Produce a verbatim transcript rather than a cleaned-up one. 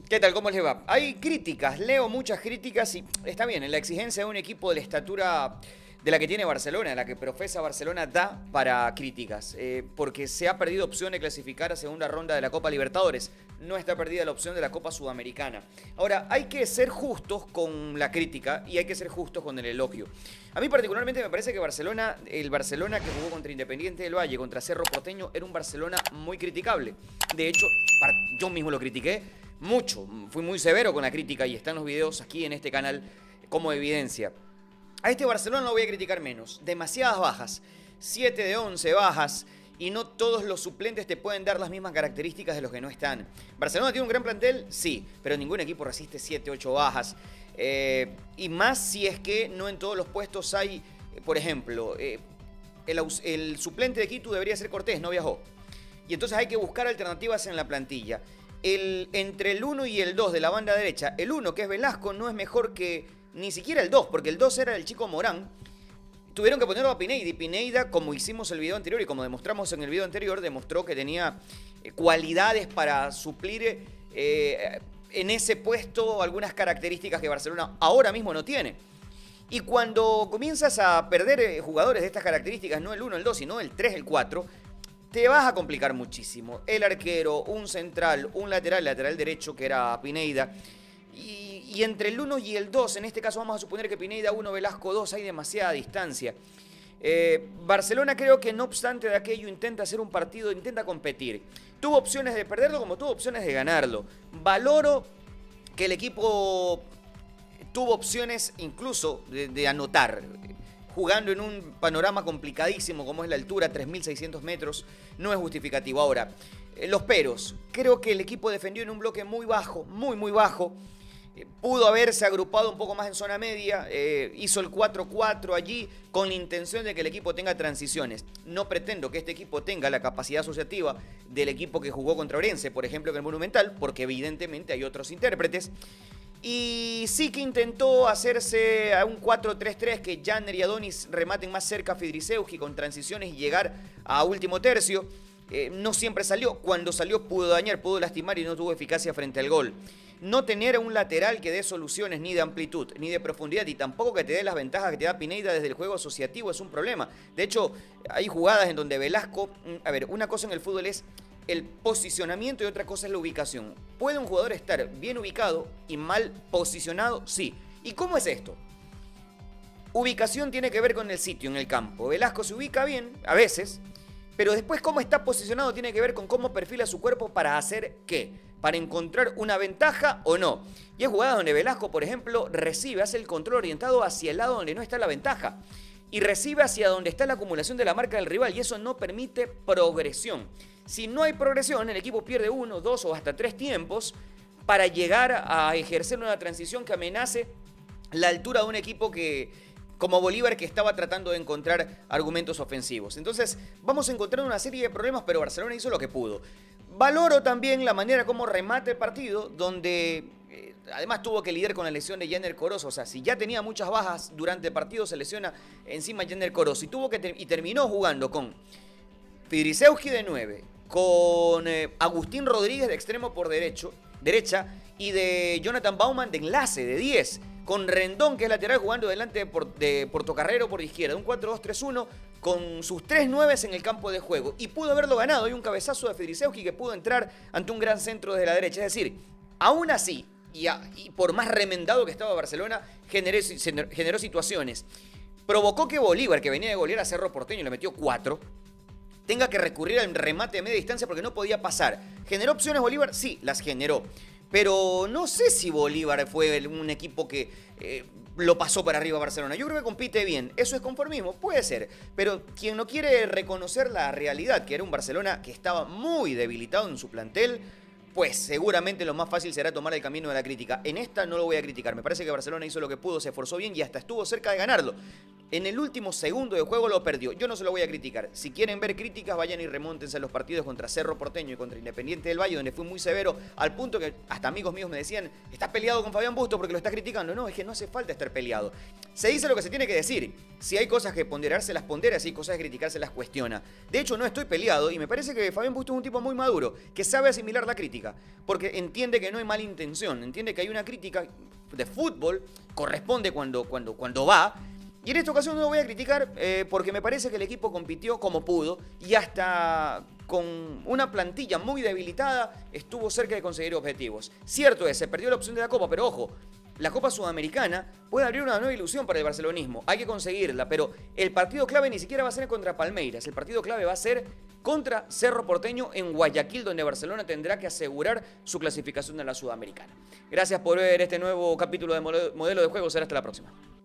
¿Qué tal? ¿Cómo les va? Hay críticas, leo muchas críticas y está bien, en la exigencia de un equipo de la estatura de la que tiene Barcelona, la que profesa Barcelona, da para críticas, eh, porque se ha perdido opción de clasificar a segunda ronda de la Copa Libertadores, no está perdida la opción de la Copa Sudamericana. Ahora, hay que ser justos con la crítica y hay que ser justos con el elogio. A mí particularmente me parece que Barcelona, el Barcelona que jugó contra Independiente del Valle, contra Cerro Porteño, era un Barcelona muy criticable. De hecho, yo mismo lo critiqué mucho, fui muy severo con la crítica y están los videos aquí en este canal como evidencia. A este Barcelona lo voy a criticar menos, demasiadas bajas, siete de once bajas y no todos los suplentes te pueden dar las mismas características de los que no están. ¿Barcelona tiene un gran plantel? Sí, pero ningún equipo resiste siete, ocho bajas. Eh, y más si es que no en todos los puestos hay, por ejemplo, eh, el, el suplente de Quito debería ser Cortés, no viajó. Y entonces hay que buscar alternativas en la plantilla. El, entre el uno y el dos de la banda derecha, el uno que es Velasco no es mejor que ni siquiera el dos, porque el dos era el chico Morán. Tuvieron que ponerlo a Pineda y Pineda, como hicimos el video anterior y como demostramos en el video anterior, demostró que tenía eh, cualidades para suplir eh, en ese puesto algunas características que Barcelona ahora mismo no tiene. Y cuando comienzas a perder eh, jugadores de estas características, no el uno, el dos, sino el tres, el cuatro, te vas a complicar muchísimo. El arquero, un central, un lateral, lateral derecho que era Pineda. Y, y entre el uno y el dos, en este caso vamos a suponer que Pineda uno, Velasco dos, hay demasiada distancia. Eh, Barcelona creo que no obstante de aquello intenta hacer un partido, intenta competir. Tuvo opciones de perderlo como tuvo opciones de ganarlo. Valoro que el equipo tuvo opciones incluso de, de anotar. Jugando en un panorama complicadísimo como es la altura, tres mil seiscientos metros, no es justificativo. Ahora, eh, los peros. Creo que el equipo defendió en un bloque muy bajo, muy, muy bajo. Eh, pudo haberse agrupado un poco más en zona media. Eh, hizo el cuatro cuatro allí con la intención de que el equipo tenga transiciones. No pretendo que este equipo tenga la capacidad asociativa del equipo que jugó contra Orense, por ejemplo, en el Monumental, porque evidentemente hay otros intérpretes. Y sí que intentó hacerse a un cuatro tres tres, que Janner y Adonis rematen más cerca a Fidrisewski con transiciones y llegar a último tercio. Eh, no siempre salió. Cuando salió pudo dañar, pudo lastimar y no tuvo eficacia frente al gol. No tener un lateral que dé soluciones ni de amplitud ni de profundidad y tampoco que te dé las ventajas que te da Pineda desde el juego asociativo es un problema. De hecho, hay jugadas en donde Velasco... A ver, una cosa en el fútbol es el posicionamiento y otra cosa es la ubicación. ¿Puede un jugador estar bien ubicado y mal posicionado? Sí. ¿Y cómo es esto? Ubicación tiene que ver con el sitio en el campo. Velasco se ubica bien, a veces, pero después cómo está posicionado tiene que ver con cómo perfila su cuerpo para hacer qué. Para encontrar una ventaja o no. Y hay jugadas donde Velasco, por ejemplo, recibe, hace el control orientado hacia el lado donde no está la ventaja. Y recibe hacia donde está la acumulación de la marca del rival y eso no permite progresión. Si no hay progresión, el equipo pierde uno, dos o hasta tres tiempos para llegar a ejercer una transición que amenace la altura de un equipo que, como Bolívar, que estaba tratando de encontrar argumentos ofensivos. Entonces, vamos a encontrar una serie de problemas, pero Barcelona hizo lo que pudo. Valoro también la manera como remata el partido, donde eh, además tuvo que lidiar con la lesión de Janner Corozo. O sea, si ya tenía muchas bajas durante el partido, se lesiona encima Janner Corozo. Y, tuvo que ter y terminó jugando con Fidrisewski de nueve, con eh, Agustín Rodríguez de extremo por derecho, derecha y de Jonathan Bauman de enlace de diez, con Rendón que es lateral jugando delante de, por, de Portocarrero por izquierda, un cuatro dos tres uno con sus tres nueves en el campo de juego y pudo haberlo ganado. Hay un cabezazo de Fidrisewski que pudo entrar ante un gran centro desde la derecha, es decir, aún así y, a, y por más remendado que estaba Barcelona, generó, generó situaciones, provocó que Bolívar, que venía de golear a Cerro Porteño y le metió cuatro, tenga que recurrir al remate de media distancia porque no podía pasar. ¿Generó opciones Bolívar? Sí, las generó. Pero no sé si Bolívar fue un equipo que eh, lo pasó para arriba a Barcelona. Yo creo que compite bien. ¿Eso es conformismo? Puede ser. Pero quien no quiere reconocer la realidad, que era un Barcelona que estaba muy debilitado en su plantel, pues seguramente lo más fácil será tomar el camino de la crítica. En esta no lo voy a criticar. Me parece que Barcelona hizo lo que pudo, se esforzó bien y hasta estuvo cerca de ganarlo. En el último segundo de juego lo perdió. Yo no se lo voy a criticar. Si quieren ver críticas, vayan y remóntense a los partidos contra Cerro Porteño y contra Independiente del Valle, donde fui muy severo, al punto que hasta amigos míos me decían, estás peleado con Fabián Bustos porque lo estás criticando. No, es que no hace falta estar peleado. Se dice lo que se tiene que decir. Si hay cosas que ponderarse, las pondera. Si hay cosas que criticarse, las cuestiona. De hecho, no estoy peleado y me parece que Fabián Bustos es un tipo muy maduro, que sabe asimilar la crítica, porque entiende que no hay mala intención, entiende que hay una crítica de fútbol, corresponde cuando, cuando, cuando va. Y en esta ocasión no lo voy a criticar eh, porque me parece que el equipo compitió como pudo y hasta con una plantilla muy debilitada estuvo cerca de conseguir objetivos. Cierto es, se perdió la opción de la Copa, pero ojo, la Copa Sudamericana puede abrir una nueva ilusión para el barcelonismo. Hay que conseguirla, pero el partido clave ni siquiera va a ser contra Palmeiras. El partido clave va a ser contra Cerro Porteño en Guayaquil, donde Barcelona tendrá que asegurar su clasificación a la Sudamericana. Gracias por ver este nuevo capítulo de Modelo de Juego. Será hasta la próxima.